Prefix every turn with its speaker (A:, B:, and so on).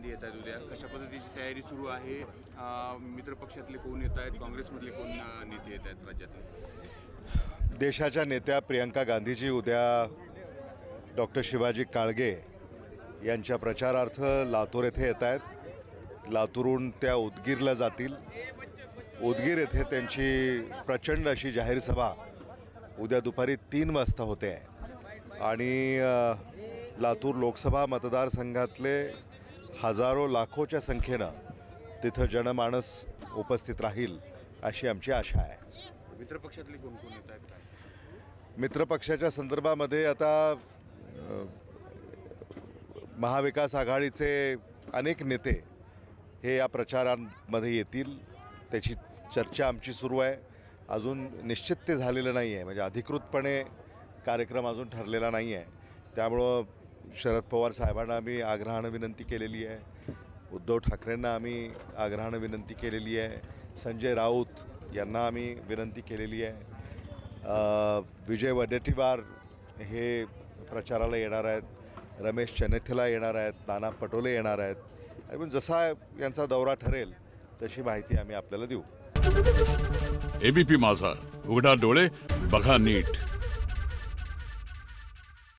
A: गांधी येत आहेत उद्या, कशा पद्धतीची तयारी सुरू आहे? मित्र पक्षातले कोण येत आहेत, काँग्रेसमधले कोण नेते येत आहेत राज्यातले?
B: देशाच्या नेत्या प्रियंका गांधीजी उद्या डॉक्टर शिवाजी काळगे यांच्या प्रचारार्थ लातूर येथे येत आहेत. लातूरहून त्या उदगीरला जातील. उदगीर येथे त्यांची प्रचंड अशी जाहीर सभा उद्या दुपारी 3 वाजता होते आहे आणि लातूर लोकसभा मतदारसंघातले हजारो लाखोच्या संख्येनं तिथं जनमानस उपस्थित राहील अशी आमची आशा आहे.
A: मित्रपक्षातले कोण कोण येत आहेत?
B: मित्रपक्षाच्या संदर्भामध्ये आता महाविकास आघाडीचे अनेक नेते हे या प्रचारांमध्ये येतील. त्याची चर्चा आमची सुरू आहे. अजून निश्चित ते झालेलं नाही आहे, म्हणजे अधिकृतपणे कार्यक्रम अजून ठरलेला नाही आहे. त्यामुळं शरद पवार साहेबांना आम्ही आग्रहानं विनंती केलेली आहे. उद्धव ठाकरेंना आम्ही आग्रहानं विनंती केलेली आहे. संजय राऊत यांना आम्ही विनंती केलेली आहे. विजय वडेट्टीवार हे प्रचाराला येणार आहेत. रमेश चन्नेथला येणार आहेत. नाना पटोले येणार आहेत. आणि जसा यांचा दौरा ठरेल तशी माहिती आम्ही आपल्याला देऊ.
C: एबीपी माझा, उघडा डोळे बघा नीट.